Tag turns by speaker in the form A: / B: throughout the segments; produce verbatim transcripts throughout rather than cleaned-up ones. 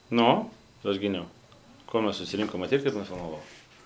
A: Nu, aš giniau. Ko mes susirinkom, matyti, kaip nufilmavau.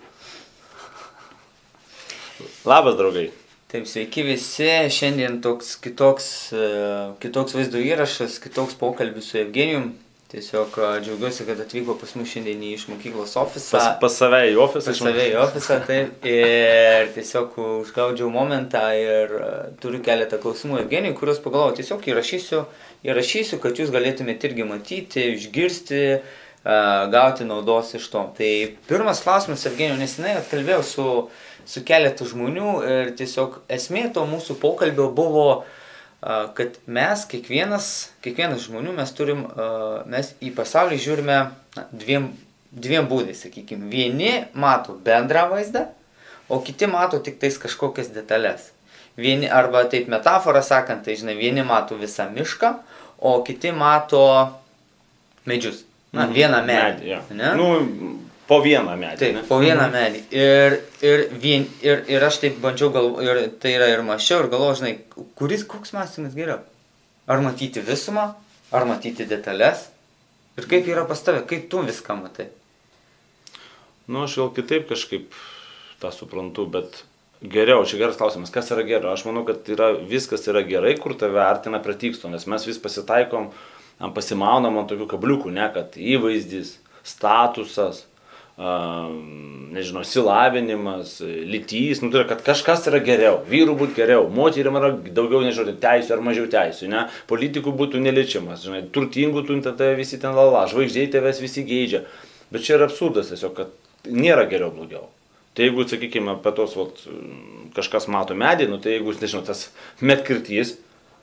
A: Labas, draugai.
B: Taip, sveiki visi. Šiandien toks kitoks, kitoks vaizdo įrašas, kitoks pokalbis su Evgenijum. Tiesiog džiaugiuosi, kad atvyko pas mus šiandien iš mokyklos ofisą.
A: Pas, pas save į ofisą.
B: Pas save į ofisą, taip. Ir tiesiog užgaudžiau momentą ir turiu keletą klausimų Evgenijui, kuriuos pagalvojau. Tiesiog įrašysiu, įrašysiu, kad jūs galėtumėte irgi matyti, išgirsti, gauti naudos iš to. Tai pirmas klausimas, Evgenijui, nesenai atkalbėjau su, su keletu žmonių ir tiesiog esmė to mūsų pokalbio buvo, kad mes, kiekvienas, kiekvienas žmonių, mes turim, mes į pasaulį žiūrime dviem, dviem būdais, sakykime. Vieni mato bendrą vaizdą, o kiti mato tik tais kažkokias detalės. Vieni, arba taip metaforą sakant, tai žinai, vieni mato visą mišką, o kiti mato medžius. Na,
A: Mhm.
B: vieną medį.
A: Medį, ja.
B: Ne?
A: Nu, po vieną medį.
B: Taip,
A: ne?
B: po vieną
A: Mhm.
B: medį. Ir, ir, vien, ir, ir aš taip bandžiau galvo, ir tai yra ir mąsčiau, ir galvoju, žinai, kuris, koks mąstymas geriau? Ar matyti visumą, ar matyti detalės? Ir kaip yra pas tave, kaip tu viską matai?
A: Nu, aš gal kitaip kažkaip tą suprantu, bet geriau, čia geras klausimas, kas yra geriau? Aš manau, kad yra, viskas yra gerai, kur tave artina prie tikslo, nes mes vis pasitaikom, pasimaunam ant tokių kabliukų, ne, kad įvaizdis, statusas, uh, nežinau, silavinimas, lytys, nu, tai yra, kad kažkas yra geriau, vyrų būtų geriau, moterim yra daugiau, nežinau, teisų ar mažiau teisų, ne, politikų būtų neliečiamas, žinai, turtingų tu tada visi ten lala, žvaigždžiai tavęs visi geidžia, bet čia yra absurdas tiesiog, kad nėra geriau blogiau. Tai jeigu, sakykime, apie tos, vat, kažkas mato medį, nu, tai jeigu, nežinau, tas medkirtys,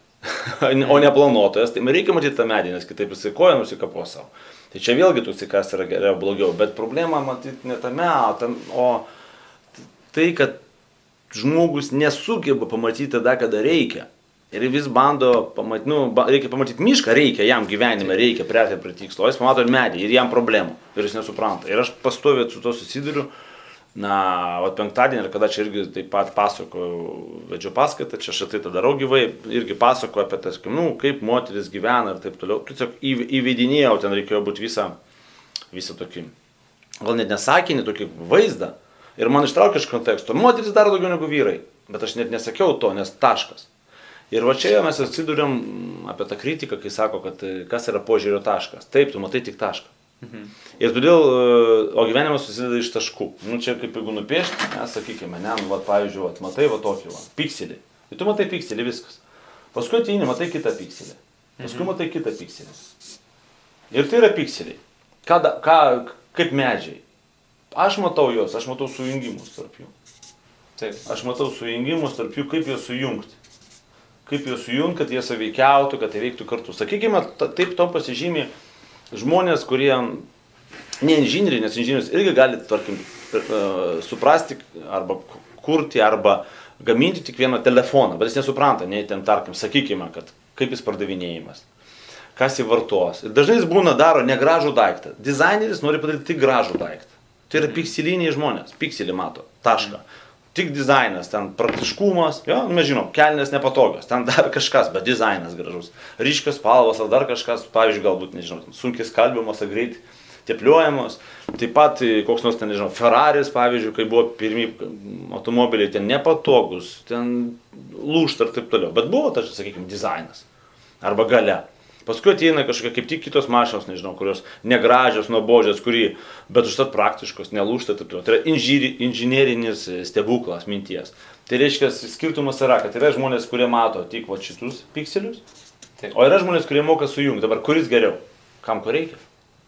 A: o ne planuotojas, tai reikia matyti tą medį, nes kitaip jisai koją nusikapo savo. Tai čia vėlgi tu kas yra geriau, blogiau, bet problema matyti ne tame, o, tam, o tai, kad žmogus nesugeba pamatyti tada, kada reikia. Ir vis bando pamatyti, nu, reikia pamatyti mišką, reikia, jam gyvenime reikia priartėti prie tikslo, o jis pamato medį ir jam problemų, ir jis nesupranta. Ir aš pastoviai su to susiduriu. Na, o penktadienį, ir kada čia irgi taip pat pasakojau, vedžiau paskaitą, čia šitai tą darau gyvai, irgi pasakoju apie tas, nu, kaip moteris gyvena ir taip toliau. Tiesiog įvedinėjau, ten reikėjo būti visą, visą tokį, gal net nesakinį, tokį vaizdą. Ir man ištraukė iš konteksto, moteris daro daugiau negu vyrai, bet aš net nesakiau to, nes taškas. Ir va čia mes atsiduriam apie tą kritiką, kai sako, kad kas yra požiūrio taškas. Taip, tu matai tik tašką. Mhm. Ir todėl, o gyvenimas susideda iš taškų. Nu, čia kaip jeigu nupiešti, mes sakykime, ne, nu, va, pavyzdžiui, va, matai va tokį, va, pikselį. Ir tu matai pikselį, viskas. Paskui ateini, matai kitą pikselį. Paskui mhm. matai kitą pikselį. Ir tai yra pikseliai. Ką, ką, kaip medžiai. Aš matau juos, aš matau sujungimus tarp jų. Taip. Aš matau sujungimus tarp jų, kaip juos sujungti. Kaip juos sujungti, kad jie saveikiautų, kad jie veiktų kartu. Sakykime, taip to pasižymė žmonės, kurie ne inžinieriai, nes inžinierius irgi gali, tarkim, suprasti arba kurti arba gaminti tik vieną telefoną, bet jis nesupranta, nei ten, tarkim, sakykime, kad kaip jis pardavinėjimas, kas jį vartos. Ir dažnai jis būna daro negražų daiktą. Dizaineris nori padaryti tik gražų daiktą. Tai yra pikseliniai žmonės, pikselį mato, tašką. Tik dizainas, ten praktiškumas, jo, mes žinom, kelnės nepatogios, ten dar kažkas, bet dizainas gražus. Ryškios spalvos ar dar kažkas, pavyzdžiui, galbūt, nežinau, sunkiai skalbiamos ar greit tepliuojamos. Taip pat koks nors ten, nežinau, Ferraris, pavyzdžiui, kai buvo pirmi automobiliai, ten nepatogus, ten lūžta ir taip toliau. Bet buvo, tačiau, sakykime, dizainas arba galia. Paskui ateina kažkokia kaip tik kitos mašinos, nežinau, kurios negražios, nuobodžios, kuri, bet užtat praktiškos, nelūžta, taip toliau. Tai yra inžiri, inžinierinis stebuklas minties. Tai reiškia, skirtumas yra, kad yra žmonės, kurie mato tik va šitus pikselius, taip. O yra žmonės, kurie moka sujungti. Dabar kuris geriau? Kam ko reikia?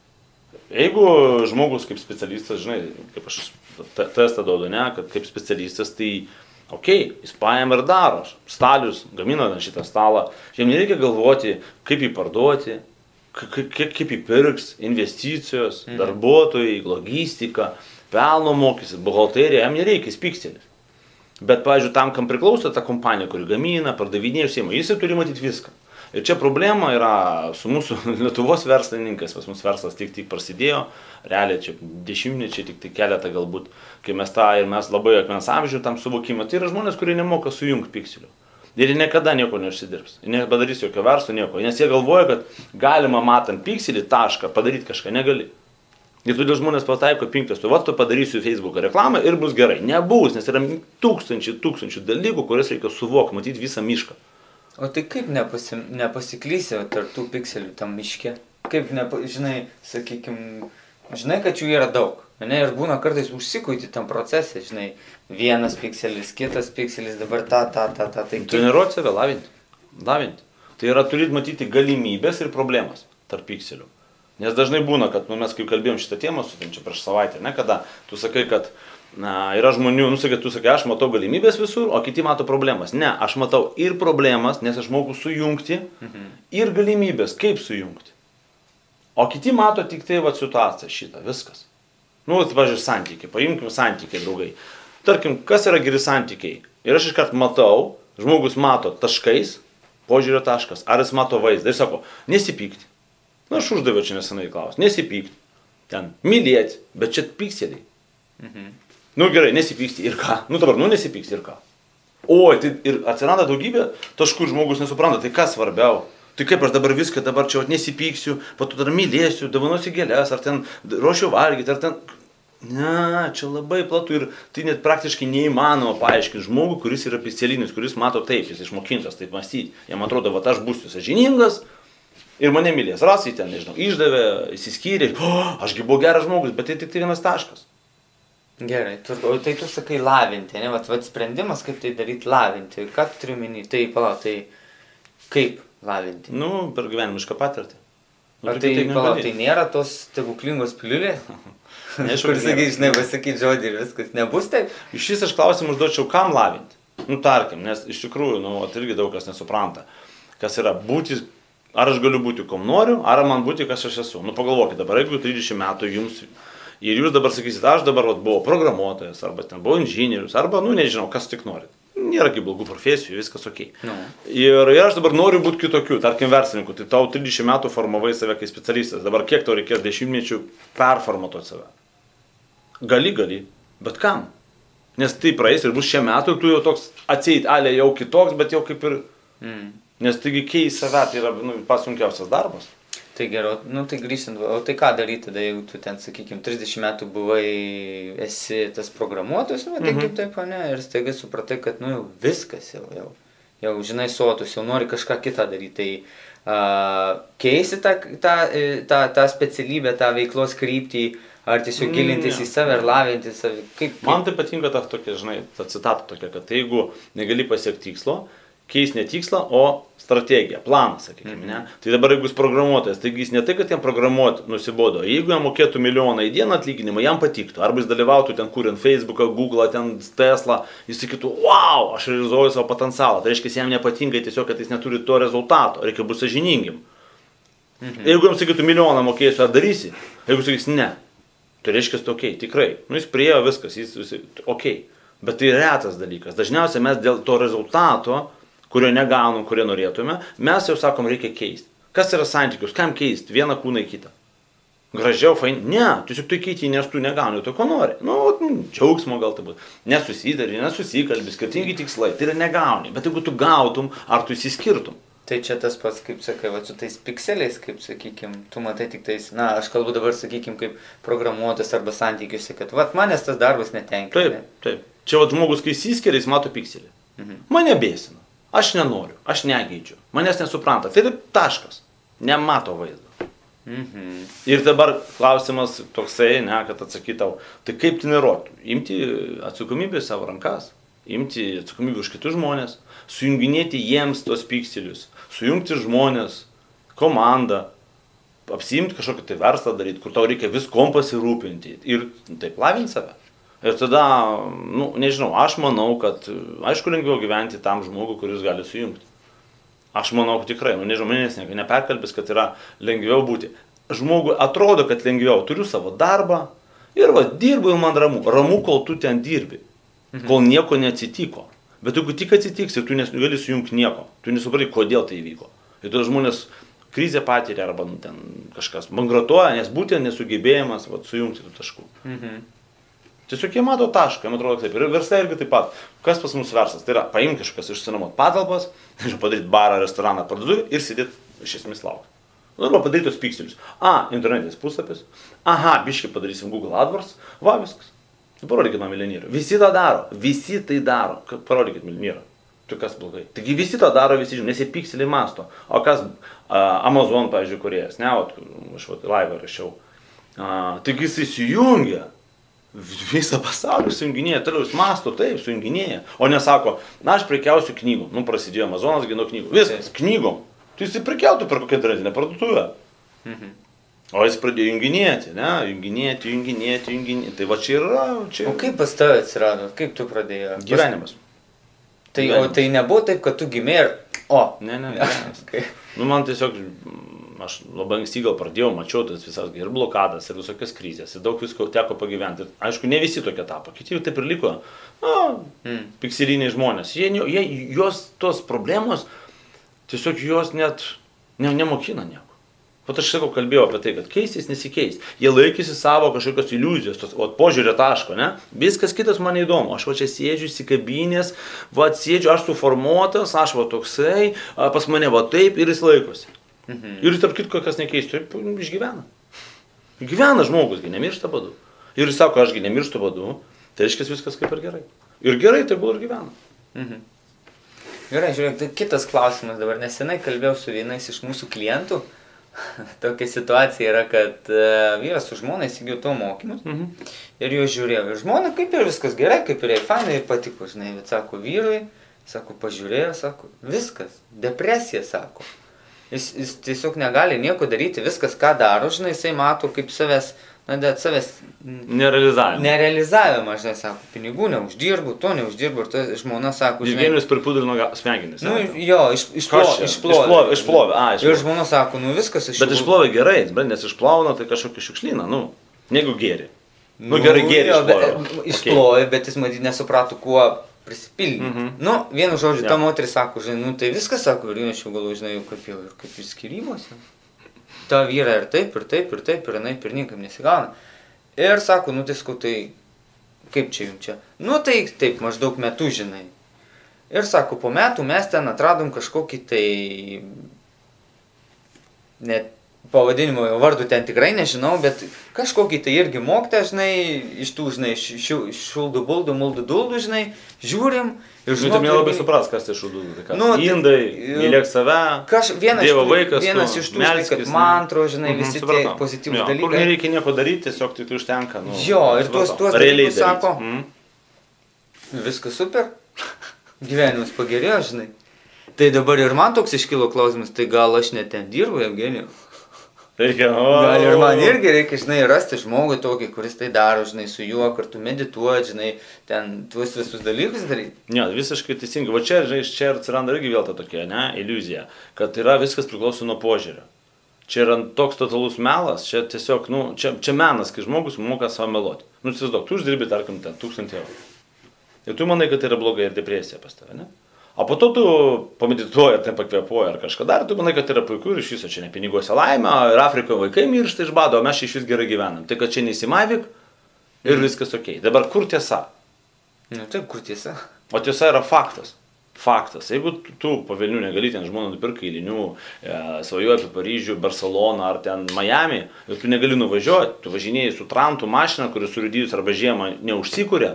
A: Jeigu žmogus kaip specialistas, žinai, kaip aš testą duodu, ne, kad kaip specialistas, tai okei, okay, jis paėmė ir daro. Stalius gamina šitą stalą. Jiem nereikia galvoti, kaip jį parduoti, kaip, kaip jį pirks, investicijos, mm. darbuotojai, logistika, pelno mokestis, buhalterija, jam nereikia, jis pikselis. Bet, pavyzdžiui, tam, kam priklauso ta kompanija, kuri gamina, pardavinėja, užsiima, jis turi matyti viską. Ir čia problema yra su mūsų Lietuvos verslininkais, pas mūsų verslas tik tik prasidėjo, realiai čia dešimtmečiai, tik tik keletą galbūt, kai mes tą ir mes labai akmens amžių tam suvokimą, tai yra žmonės, kurie nemoka sujungti pikselių. Ir jie niekada nieko neužsidirbs. Jie nepadarys jokio verslo, nieko. Nes jie galvoja, kad galima matant pikselį tašką padaryti kažką, negali. Ir todėl žmonės pataiko pinktas, tu va, tu padarysiu Facebook'o reklamą ir bus gerai. Nebus, nes yra tūkstančiai, tūkstančių dalykų, kurias reikia suvokti, matyti visą mišką.
B: O tai kaip nepasi, nepasiklysi tarp tų pikselių tam miške? Kaip, nepa, žinai, sakykime, žinai, kad jų yra daug. Ne, ir būna kartais užsikuiti tam procese, žinai, vienas pikselis, kitas pikselis, dabar ta, ta, ta, ta. Tai
A: treniruoti save, lavinti. Lavinti. Tai yra turėti matyti galimybės ir problemas tarp pikselių. Nes dažnai būna, kad nu, mes kaip kalbėjom šitą temą su čia prieš savaitę, ne, kada tu sakai, kad na, yra žmonių, nu sakai, tu sakai, aš matau galimybės visur, o kiti mato problemas. Ne, aš matau ir problemas, nes aš moku sujungti, mhm. ir galimybės, kaip sujungti. O kiti mato tik tai va situaciją šitą, viskas. Nu, tai pažiūrėjau, santykiai, paimkim santykiai, draugai. Tarkim, kas yra geri santykiai? Ir aš iškart matau, žmogus mato taškais, požiūrio taškas, ar jis mato vaizdą ir sako, nesipykti. Na, aš uždaviau čia nesenai klausimą, nesipykti. Ten, mylėti, bet čia pikseliai. Mhm. Nu gerai, nesipykti ir ką? Nu dabar, nu nesipykti ir ką? Oi, tai ir atsiranda daugybė taškų, žmogus nesupranta, tai kas svarbiau? Tai kaip aš dabar viską, dabar čia nesipyksiu, po to dar mylėsiu, dovanosiu gėlės, ar ten ruošiu valgyti, ar ten... Ne, čia labai platu ir tai net praktiškai neįmanoma paaiškinti žmogų, kuris yra pikselinis, kuris mato taip, jis išmokintas taip mąstyti. Jam atrodo, va, aš būsiu sąžiningas ir mane mylės. Rasai ten, nežinau, išdavė, įsiskyrė, oh, ašgi buvau geras žmogus, bet tai tik tai vienas taškas.
B: Gerai, tu, o tai tu sakai lavinti, ne, vat, vat sprendimas, kaip tai daryti lavinti. Ką tu turiu minį? Tai, palauk, tai kaip lavinti?
A: Nu, per gyvenimišką patirtį. Nu,
B: o tai, tai palauk, tai nėra tos stebuklingos piliulės?
A: Neaišku,
B: kur sakai, žinai, pasakyti žodį ir viskas. Nebus taip?
A: Iš šis aš klausimą užduočiau, kam lavinti? Nu, tarkim, nes iš tikrųjų, nu, irgi daug kas nesupranta. Kas yra būti, ar aš galiu būti, kom noriu, ar man būti, kas aš esu. Nu, pagalvokit, dabar jeigu trisdešimt metų jums ir jūs dabar sakysit, aš dabar vat, buvau programuotojas, arba ten buvau inžinierius, arba, nu, nežinau, kas tik norit. Nėra kaip blogų profesijų, viskas ok. No. Ir, ir aš dabar noriu būti kitokiu, tarkim verslininku, tai tau trisdešimt metų formavai save kaip specialistas, dabar kiek tau reikės dešimtmečių performatuoti save? Gali, gali, bet kam? Nes tai praeis ir bus šie metų, tu jau toks atseit, alė jau kitoks, bet jau kaip ir... Mm. Nes taigi keis save, tai yra nu, pats sunkiausias darbas.
B: Tai geriau, nu tai grįžtant, o tai ką daryti tada, jeigu tu ten, sakykime, trisdešimt metų buvai, esi tas programuotojas, nu, tai mm-hmm. kaip taip, ne, ir staiga supratai, kad, nu, jau viskas jau, jau, jau žinai, sotus, jau nori kažką kitą daryti, tai uh, keisi tą, tą, tą, tą specialybę, tą veiklos kryptį, ar tiesiog gilintis mm, į save ir lavinti save, kaip, kaip...
A: Man tai patinka ta tokia, žinai, ta citata tokia, kad jeigu negali pasiekti tikslo, keis ne tikslą, o strategiją, planą, sakykime, mm-hmm. ne? Tai dabar jeigu jis programuotojas, taigi jis ne tai, kad jam programuoti nusibodo, jeigu jam mokėtų milijoną į dieną atlyginimą, jam patiktų, arba jis dalyvautų ten kuriant Facebooką, Google'ą, ten Teslą, jis sakytų, wow, aš realizuoju savo potencialą, tai reiškia, jam nepatinka tiesiog, kad jis neturi to rezultato, reikia būti sąžiningim. Mm-hmm. Jeigu jam sakytų milijoną mokėsiu, ar darysi, jeigu sakys ne, tai reiškia, okei, okay, tikrai, nu jis priėjo viskas, jis, jis okei, okay. Bet tai retas dalykas, dažniausiai mes dėl to rezultato, kurio negaunam, kurio norėtume, mes jau sakom, reikia keisti. Kas yra santykius, kam keisti, vieną kūną į kitą? Gražiau, fain, ne, tiesiog tu keiti, nes tu negauni to, ko nori. Nu, džiaugsmo gal tai būtų. Nesusidari, nesusikalbi, skirtingi tikslai, tai yra negauni. Bet jeigu tu gautum, ar tu įsiskirtum?
B: Tai čia tas pats, kaip sakai, va, su tais pikseliais, kaip, sakykim, tu matai tik tais, na, aš kalbu dabar, sakykim, kaip programuotas arba santykiuose, kad, va, manęs tas darbas netenkina.
A: Taip, taip. Čia, va, žmogus, kai įsiskiria, jis mato pikselį. Mhm. Mane bėsina. Aš nenoriu, aš negeidžiu, manęs nesupranta. Tai yra taškas, nemato vaizdo. Mhm. Ir dabar klausimas toksai, ne, kad atsakytau, tai kaip treniruoti? Imti atsakomybę į savo rankas, imti atsakomybę už kitus žmonės, sujunginėti jiems tos pikselius, sujungti žmonės, komandą, apsiimti kažkokį tai verslą daryti, kur tau reikia viskom pasirūpinti ir taip lavinti save. Ir tada, nu, nežinau, aš manau, kad aišku lengviau gyventi tam žmogui, kuris gali sujungti. Aš manau, kad tikrai, nu, nežinau, manęs neperkalbės, kad yra lengviau būti. Žmogui atrodo, kad lengviau, turiu savo darbą ir va, dirbu ir man ramu. Ramu, kol tu ten dirbi, kol nieko neatsitiko. Bet jeigu tik atsitiks ir tu negali sujungti nieko, tu nesupranti, kodėl tai įvyko. Ir tada žmonės krizę patiria arba nu, ten kažkas bankrutuoja, nes būtent nesugebėjimas va, sujungti tų taškų. Mhm. Tiesiog jie mato tašką, jie atrodo taip. Ir versle irgi taip pat. Kas pas mus verslas? Tai yra paimti kažkas išsinuomot patalpas, padaryti barą, restoraną, parduotuvę ir sėdėti iš esmės laukti. Arba padaryti tos pikselius. A, internetinis puslapis. Aha, biškai padarysim Google AdWords. Va, viskas. Parodykit man milijonierių. Visi tą daro. Visi tai daro. Parodykit milijonierių. Tai kas blogai. Taigi visi tą daro, visi žino, nes jie pikseliai masto. O kas uh, Amazon, pavyzdžiui, kuriejas, ne, o aš vat laivą rašiau. Uh, taigi jis įsijungia. Visą pasaulį sujunginėja, toliau jis masto, taip, sujunginėja. O nesako, na aš prekiausiu knygom. Nu, prasidėjo Amazonas, gino knygų. Viskas, knygom. Tu jis prekiautų per kokią internetinę parduotuvę. Mhm. O jis pradėjo junginėti, ne? Junginėti, junginėti, junginėti. Tai va čia yra. Čia...
B: O kaip pas tave atsirado? Kaip tu pradėjai?
A: Gyvenimas.
B: Tai,
A: Gyvenimas.
B: O tai nebuvo taip, kad tu gimė ir... O.
A: Ne, ne, ne.
B: Okay.
A: Nu, man tiesiog, aš labai anksti gal pradėjau, mačiau tas visas ir blokadas, ir visokias krizės, ir daug visko teko pagyventi. Aišku, ne visi tokie tapo, kiti jau taip ir liko, na, mm. pikseliniai žmonės. Jie, jie, jos tos problemos, tiesiog jos net ne, nemokina nieko. Vat aš sakau, kalbėjau apie tai, kad keistis nesikeis. Jie laikysi savo kažkokios iliuzijos, tos, o požiūrio taško, ne? Viskas kitas man įdomu. Aš va čia sėdžiu, įsikabinės, va sėdžiu, aš suformuotas, aš va toksai, pas mane va taip ir jis laikosi. Mhm. Ir tarp kitko, kas nekeistų, išgyvena. Gyvena žmogus, gi nemiršta badu. Ir jis sako, aš gi nemirštu badu, tai reiškia viskas kaip ir gerai. Ir gerai, tai buvo ir gyvena.
B: Mhm. Gerai, žiūrėk, tai kitas klausimas dabar. Nesenai kalbėjau su vienais iš mūsų klientų. Tokia situacija yra, kad uh, vyras su žmona įsigijo to mokymus mhm. ir jo žiūrėjo. Ir žmona kaip ir viskas gerai, kaip ir jai fainai ir patiko, žinai, bet sako vyrui, sako pažiūrėjo, sako viskas, depresija, sako. Jis, jis tiesiog negali nieko daryti, viskas ką daro, žinai, jisai mato kaip savęs, na, bet savęs
A: nerealizavimą.
B: Nerealizavimą, žinai, sako, pinigų neuždirbu, to neuždirbu, ir ta žmona sako, žinai.
A: Jevgenijus pripudrino smegenis.
B: Nu, jo, iš, išplovė.
A: Išplovė, išplovė, a, išplovė.
B: Ir žmona sako, nu viskas iš.
A: Bet išplovė gerai, nes išplauna tai kažkokį šiukšlyną, nu, negu gėri. Nu, nu gerai gėri išplovė.
B: Išplovė, okay. Bet jis matyt nesuprato, kuo prisipildė. Mm -hmm. Nu, vienu žodžiu, ja. Ta moteris sako, žinai, nu tai viskas, sako, ir aš jau galvoju, žinai, jau kaip jau, ir kaip ir skyrybose. Ta vyra ir taip, ir taip, ir taip, ir jinai ir niekam nesigauna. Ir sako, nu tai sakau, tai kaip čia jums čia? Nu tai taip, maždaug metų, žinai. Ir sako, po metų mes ten atradom kažkokį tai, net pavadinimo jau vardų ten tikrai nežinau, bet kažkokį tai irgi moktą, žinai, iš tų, žinai, šuldų buldų, muldų duldų, žinai, žiūrim.
A: Ir žinai, tu nelabai supras, kas tai šuldų, tai kas? Nu, indai, mylėk save,
B: kaž, vienas Dievo
A: tų, vaikas,
B: vienas tu, iš tų, žinai, kad mantro, žinai, visi mm -hmm, tie pozityvūs dalykai.
A: Kur nereikia nieko daryti, tiesiog tai tu užtenka. Nu,
B: jo, ir tuos, tuos dalykus sako, mm. viskas super, gyvenimas pagerėjo, žinai. Tai dabar ir man toks iškilo klausimas, tai gal aš net ten dirbu, Evgenijau?
A: Reikia, o,
B: gal ir man irgi reikia, žinai, rasti žmogų tokį, kuris tai daro, žinai, su juo kartu medituoti, žinai, ten tuos visus dalykus daryti.
A: Ne, visiškai teisingai. Va čia, žinai, čia atsiranda irgi vėl ta tokia, ne, iliuzija, kad yra viskas priklauso nuo požiūrio. Čia yra toks totalus melas, čia tiesiog, nu, čia, čia menas, kai žmogus moka savo meluoti. Nu, įsivaizduok, tu uždirbi, tarkim, ten tūkstantį eurų. Ir tu manai, kad tai yra blogai ir depresija pas tave, ne? O po to tu pamedituoji ar ten pakvėpuoji ar kažką dar, tu manai, kad tai yra puiku ir iš viso čia ne piniguose laimė, ir Afrikoje vaikai miršta iš bado, o mes iš vis gerai gyvenam. Tai kad čia neįsimavik ir mm. viskas ok. Dabar kur tiesa?
B: Nu taip, kur tiesa?
A: O tiesa yra faktas. Faktas. Jeigu tu, tu po Vilnių negali ten žmoną nupirkti eilinių, e, svajoji apie Paryžių, Barceloną ar ten Miami, ir tu negali nuvažiuoti, tu važinėjai su Trantų mašina, kuris surydėjus arba žiemą neužsikuria.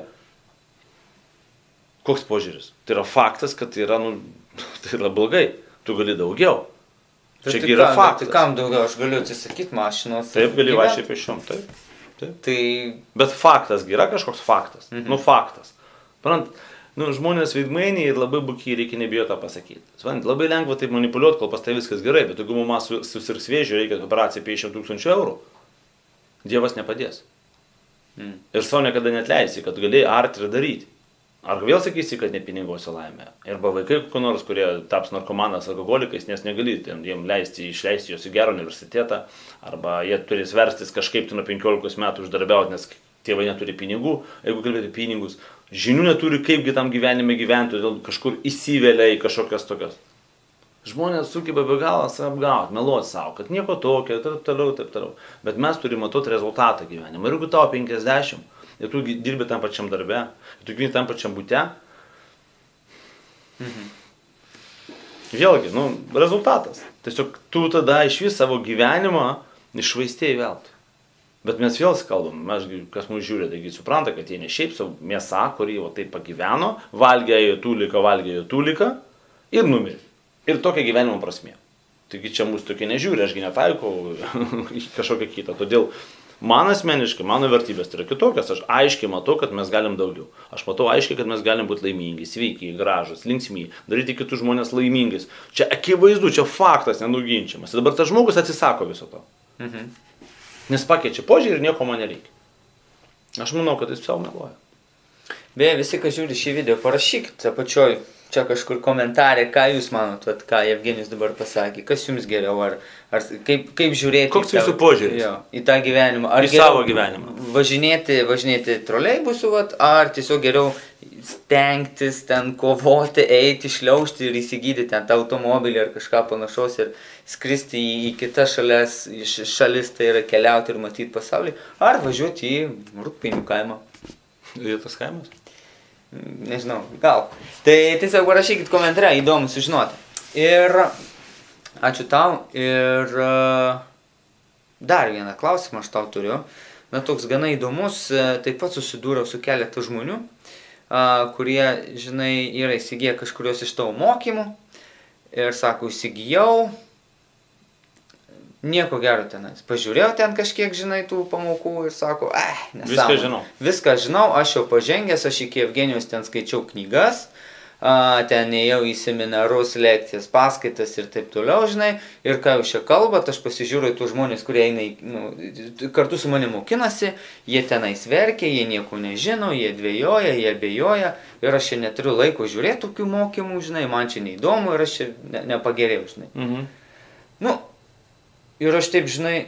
A: Koks požiūris? Tai yra faktas, kad tai yra, nu, tai yra blogai. Tu gali daugiau. Čia
B: tai
A: yra
B: kam,
A: faktas.
B: Tai kam daugiau? Aš galiu atsisakyti mašinos.
A: Taip, gali važiuoti pešiom, taip. taip.
B: Tai...
A: Bet faktas, yra kažkoks faktas. Mhm. Nu, faktas. Parant, nu, žmonės veidmainiai ir labai bukiai reikia nebijo tą pasakyti. Svant, labai lengva taip manipuliuoti, kol pas tai viskas gerai, bet jeigu mama susirgs vėžiu, reikia operaciją pešimt tūkstančių eurų, Dievas nepadės. Mhm. Ir savo niekada netleisi, kad gali arti ir daryti. Ar vėl sakysi, kad ne piniguose laimė? Arba vaikai kokie nors, kurie taps narkomanas, alkoholikais, nes negali jiems leisti išleisti juos į gerą universitetą, arba jie turi verstis kažkaip nuo penkiolikos metų uždarbiauti, nes tėvai neturi pinigų, jeigu kalbėti pinigus, žinių neturi, kaipgi tam gyvenime gyventi, todėl kažkur įsivelia į kažkokias tokias. Žmonės sugeba be galo save apgauti, meluoti savo, kad nieko tokio, taip toliau, taip toliau. Bet mes turime matuoti rezultatą gyvenime. Ir jeigu tavo penkiasdešimt, ir tu dirbi tam pačiam darbe, ir tu gyveni tam pačiam bute.
B: Mhm.
A: Vėlgi, nu, rezultatas. Tiesiog tu tada iš vis savo gyvenimą išvaistėjai veltui. Bet mes vėl kalbam, mes, kas mūsų žiūri, taigi supranta, kad jie ne šiaip savo mėsa, kurį jau taip pagyveno, valgė jo tūliką, valgė jo tūliką ir numirė. Ir tokia gyvenimo prasmė. Taigi čia mūsų tokie nežiūri, ašgi netaikau kažkokią kitą. Todėl man asmeniškai, mano vertybės tai yra kitokios, aš aiškiai matau, kad mes galim daugiau. Aš matau aiškiai, kad mes galim būti laimingi, sveiki, gražus, linksmi, daryti kitus žmonės laimingais. Čia akivaizdu, čia faktas, nenuginčiamas. Ir dabar tas žmogus atsisako viso to.
B: Mhm.
A: Nes pakeičia požiūrį ir nieko man nereikia. Aš manau, kad jis savo meluoja.
B: Beje, visi, kas žiūri šį video, parašykit apačioj, čia kažkur komentarė, ką jūs manot, vat, ką Jevgenijus dabar pasakė, kas jums geriau, ar, ar kaip, kaip žiūrėti
A: Koks jūsų požiūris?
B: Jo, į tą gyvenimą. Ar
A: į savo gyvenimą.
B: Važinėti, važinėti troleibusu, vat, ar tiesiog geriau stengtis ten kovoti, eiti, šliaužti ir įsigyti ten tą automobilį ar kažką panašaus ir skristi į, į kitas šalias, šalis, tai yra keliauti ir matyti pasaulį, ar važiuoti į Rūdpinių kaimą.
A: Ir tas kaimas?
B: Nežinau, gal. Tai tiesiog parašykit komentarą, įdomu sužinoti. Ir ačiū tau. Ir uh, dar vieną klausimą aš tau turiu. Na, toks gana įdomus, taip pat susidūriau su keletą žmonių, uh, kurie, žinai, yra įsigiję kažkurios iš tavo mokymų. Ir sako, įsigijau, nieko gero tenais. Pažiūrėjau ten kažkiek, žinai, tų pamokų ir sako, eh, nesąmonė.
A: Viską žinau.
B: Viską žinau, aš jau pažengęs, aš iki Jevgenijos ten skaičiau knygas, a, ten ėjau į seminarus, lekcijas, paskaitas ir taip toliau, žinai. Ir ką jūs čia kalbat, aš pasižiūriu į tų žmonės, kurie eina, į, nu, kartu su manimi mokinasi, jie tenais verkia, jie nieko nežino, jie dvejoja, jie abejoja. Ir aš čia neturiu laiko žiūrėti tokių mokymų, žinai, man čia neįdomu ir aš čia ne, nepagerėjau, žinai.
A: Mhm.
B: Nu, ir aš taip, žinai,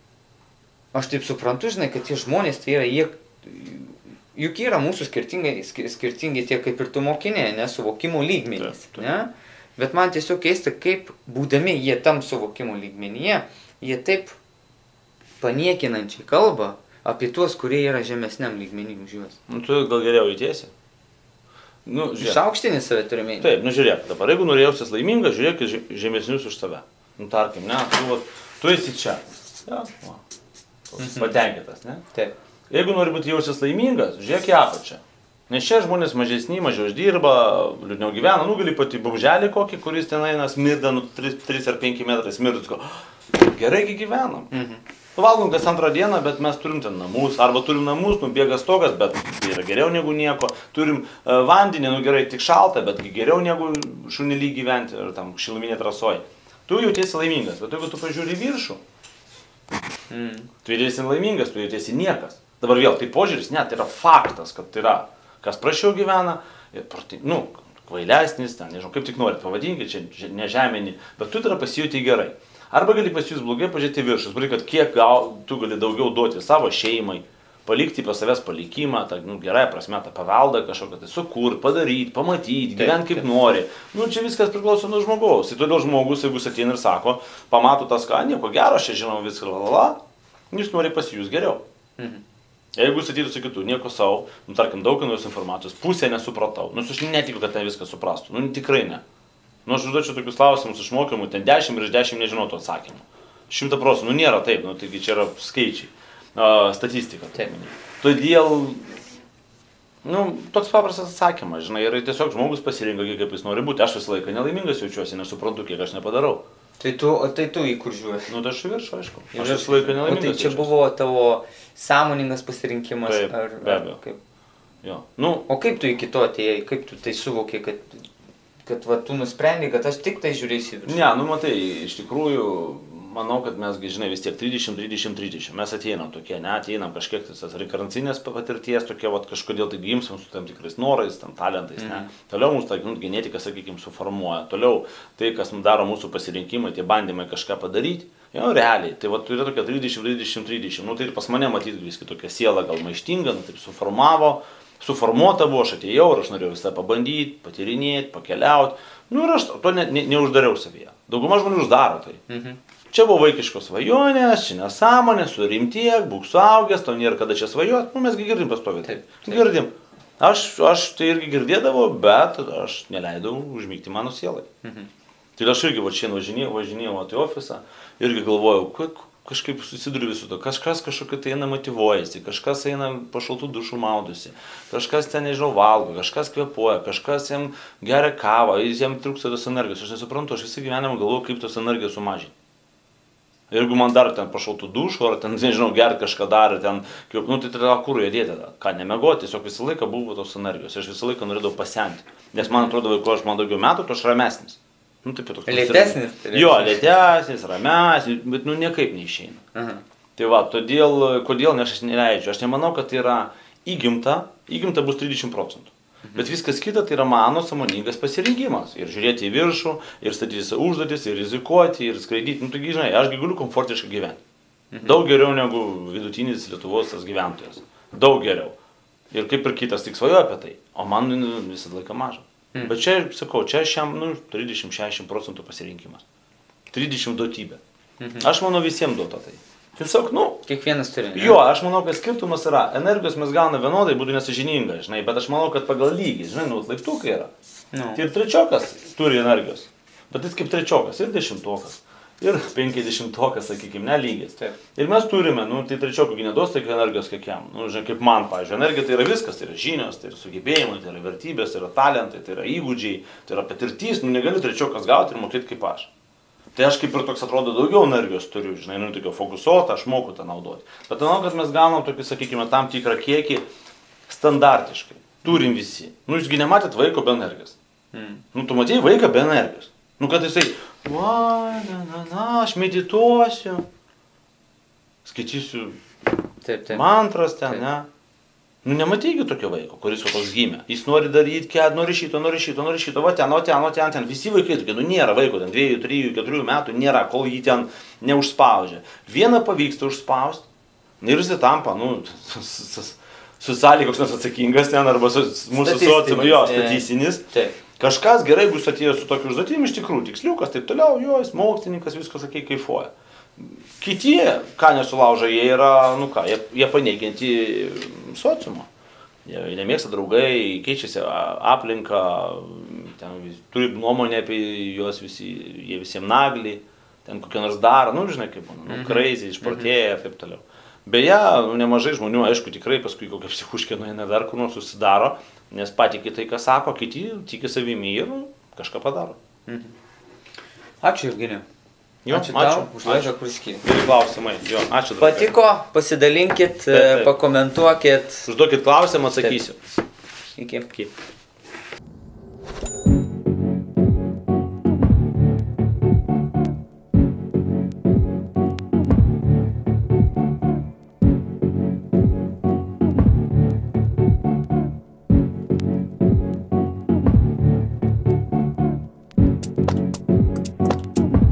B: aš taip suprantu, žinai, kad tie žmonės tai yra, jie, juk yra mūsų skirtingi, skirtingi tiek kaip ir tu mokinė, ne, suvokimo lygmenys,
A: taip, taip.
B: ne? Bet man tiesiog keista, kaip būdami jie tam suvokimo lygmenyje, jie taip paniekinančiai kalba apie tuos, kurie yra žemesniam lygmenį už juos.
A: Nu, tu gal geriau įtiesi. Nu,
B: Išaukštinį save turime.
A: Taip, nu žiūrėk, dabar jeigu norėjausias laimingas, žiūrėk žemesnius už save. Nu, tarkim, ne, tu, va, tu esi čia. Ja, va,
B: Mhm.
A: patenkintas, ne?
B: Taip.
A: Jeigu nori būti jausis laimingas, žiūrėk į apačią. Nes čia žmonės mažesni, mažiau uždirba, liūdniau gyvena, nu gali pati bauželį kokį, kuris ten eina, smirda, nu, trys ar penki metrai smirda, sko, gerai gyvenam.
B: Mhm.
A: Valgom kas antrą dieną, bet mes turim ten namus, arba turim namus, nu bėga stogas, bet tai yra geriau negu nieko. Turim uh, vandenį, nu gerai, tik šalta, bet geriau negu šunilį gyventi ir tam šiluminė trasoj. Tu jautiesi laimingas, bet jeigu tu pažiūri į viršų,
B: Mm.
A: tu jautiesi laimingas, tu jautiesi niekas. Dabar vėl, tai požiūris, ne, tai yra faktas, kad tai yra, kas prašiau gyvena, ir, nu, kvailesnis, ten, nežinau, kaip tik norit pavadinkit, čia nežeminį, bet tu tai yra pasijauti gerai. Arba gali pasijus blogai, pažiūrėti viršus, kad kiek gal, tu gali daugiau duoti savo šeimai, palikti pas savęs palikimą, tą, nu, gerąją prasme, tą paveldą kažkokią, tai sukurti, padaryti, pamatyti, gyventi kaip nori. Nu, čia viskas priklauso nuo žmogaus. Tai todėl žmogus, jeigu jis ateina ir sako, pamato tas, ką, nieko gero, aš čia žinau viską, lalala, jis nori pasijus geriau.
B: Mhm.
A: Jeigu jis ateitų sakytų, nieko savo, nu, tarkim, daug naujos informacijos, pusę nesupratau, nu, aš netikiu, kad ten viską suprastų, nu, tikrai ne. Nu, aš užduočiau tokius klausimus iš mokymų, ten dešimt ir iš dešimt nežinau to atsakymų. Šimta procentų, nu nėra taip, nu, taigi čia yra skaičiai, uh, statistika.
B: Taip.
A: Todėl, nu, toks paprastas atsakymas, žinai, ir tiesiog žmogus pasirinka, kaip jis nori būti. Aš visą laiką nelaimingas jaučiuosi, nesuprantu, kiek aš nepadarau.
B: Tai tu, o tai tu į kur žiūrėsi?
A: Nu, tai aš viršų, aišku. Aš visą laiką nelaimingas.
B: O tai čia
A: jaučiuosi.
B: buvo tavo sąmoningas pasirinkimas?
A: Taip,
B: ar,
A: be abejo.
B: ar kaip?
A: Jo. Nu,
B: O kaip tu iki to atėjai, kaip tu tai suvokė, kad, kad va, tu nusprendai, kad aš tik tai žiūrėsiu viršų?
A: ne, nu matai, iš tikrųjų, manau, kad mes, žinai, vis tiek trisdešimt, trisdešimt, trisdešimt. Mes ateinam tokie, ne, ateinam kažkiek tas reinkarnacinės patirties, tokie, va, kažkodėl tai gimsim su tam tikrais norais, tam talentais, ne.
B: Mhm.
A: Toliau mūsų, nu, genetika, sakykime, suformuoja. Toliau tai, kas mums daro mūsų pasirinkimai, tie bandymai kažką padaryti. Jau realiai, tai va, turi tokia trisdešimt, trisdešimt, trisdešimt. Nu, tai ir pas mane matyti viskai tokia siela gal maištinga, nu, taip suformavo. Suformuota buvo, aš atėjau ir aš norėjau visą pabandyti, patyrinėti, pakeliauti. Nu ir aš to ne, ne, neuždariau savyje. Dauguma žmonių uždaro tai.
B: Mhm.
A: čia buvo vaikiškos svajonės, čia nesąmonė, surimtiek, būk suaugęs, tau nėra kada čia svajot, nu mesgi girdim pastovi.
B: Taip, taip.
A: Girdim. Aš, aš tai irgi girdėdavau, bet aš neleidau užmygti mano sielai.
B: Mhm.
A: Tai aš irgi va šiandien važinėjau, važinėjau į ofisą, irgi galvojau, kažkaip susiduriu visų to, kažkas kažkokia tai eina motyvuojasi, kažkas eina po šaltų dušų maudosi, kažkas ten, nežinau, valgo, kažkas kvėpuoja, kažkas jam geria kavą, jam trūksta tos energijos. Aš nesuprantu, aš visą gyvenimą galvoju, kaip tos energijos sumažinti. Jeigu man dar ten pašaltų dušų, ar ten, nežinau, gerti kažką dar, ten, kaip, nu tai tada kur jie dėti, ką nemegoti, tiesiog visą laiką buvo tos energijos, aš visą laiką norėdavau pasenti. Nes man atrodo, kuo aš man daugiau metų, tuo aš ramesnis. Nu, taip, toks,
B: lėtesnis? Tai
A: jo, lėtesnis, ramesnis, bet nu niekaip neišeina.
B: Aha.
A: Tai va, todėl, kodėl ne, aš neleidžiu, aš nemanau, kad tai yra įgimta, įgimta bus trisdešimt procentų. Bet viskas kita tai yra mano sąmoningas pasirinkimas. Ir žiūrėti į viršų, ir statyti savo užduotis, ir rizikuoti, ir skraidyti. Nu, taigi, žinai, aš galiu komfortiškai gyventi. Mhm. Daug geriau negu vidutinis Lietuvos tas gyventojas. Daug geriau. Ir kaip ir kitas tik svajoja apie tai. O man nu, visą laiką maža. Mhm. Bet čia, sakau, čia šiam nu, trisdešimt šešiasdešimt procentų pasirinkimas. trisdešimt duotybė. Mhm. Aš manau visiems duota tai. Tiesiog, nu,
B: kiekvienas turi. Ne?
A: Jo, aš manau, kad skirtumas yra, energijos mes gauname vienodai, būtų nesažininga, žinai, bet aš manau, kad pagal lygį, žinai, nu, laiptukai yra.
B: No.
A: Ir trečiokas turi energijos, bet jis kaip trečiokas, ir dešimtokas, ir penkiasdešimtokas, sakykime, ne lygis.
B: Taip.
A: Ir mes turime, nu, tai trečiokui neduos tiek energijos, kiek jam. Nu, žinai, kaip man, pavyzdžiui, energija tai yra viskas, tai yra žinios, tai yra sugebėjimai, tai yra vertybės, tai yra talentai, tai yra įgūdžiai, tai yra patirtys, nu, negali trečiokas gauti ir mokėti kaip aš. Tai aš kaip ir toks atrodo daugiau energijos turiu, žinai, nu tokio fokusuotą, aš moku tą naudoti. Bet manau, kad mes gaunam tokį, sakykime, tam tikrą kiekį standartiškai. Turim visi. Nu, jūsgi nematėt vaiko be energijos. Mm. Nu, tu matėjai vaiką be energijos. Nu, kad jisai, va, na, na, na, aš medituosiu, skaitysiu
B: taip, taip.
A: mantras ten,
B: taip.
A: ne. Nu, nematygi tokio vaiko, kuris va toks gimė. Jis nori daryti, kad nori šito, nori šito, nori šito, va ten, o ten, o ten, ten. Visi vaikai tokie, nu nėra vaiko, ten dviejų, trijų, keturių metų nėra, kol jį ten neužspaudžia. Vieną pavyksta užspausti ir jis tampa, nu, socialiai koks nors atsakingas ten, arba su, mūsų sociumo, jo, statistinis.
B: Taip.
A: Kažkas gerai bus atėjęs su tokiu užduotim, iš tikrųjų, tiksliukas, taip toliau, jo, jis mokslininkas, viskas, sakai, kaifuoja. Kiti, ką nesulauža, jie yra, nu ką, jie, jie paneigianti sociumą. Jie nemėgsta draugai, keičiasi aplinką, ten, turi nuomonę apie juos visi, jie visiems nagli, ten kokie nors daro, nu žinai kaip būna, nu crazy, išprotėję ir taip toliau. Beje, nu, nemažai žmonių, aišku, tikrai paskui kokia psichuškė nueina dar kur nors susidaro, nes patikė tai, ką sako, kiti tiki savimi ir kažką padaro.
B: Mhm. Ačiū, Evgenijau.
A: Jo,
B: ačiū,
A: ačiū
B: tau už laidą, kuris skiri.
A: Geri klausimai. Jo, ačiū.
B: Patiko, pasidalinkit, taip, taip. Pakomentuokit.
A: Užduokit klausimą, atsakysiu.
B: Taip. Iki.
A: Iki.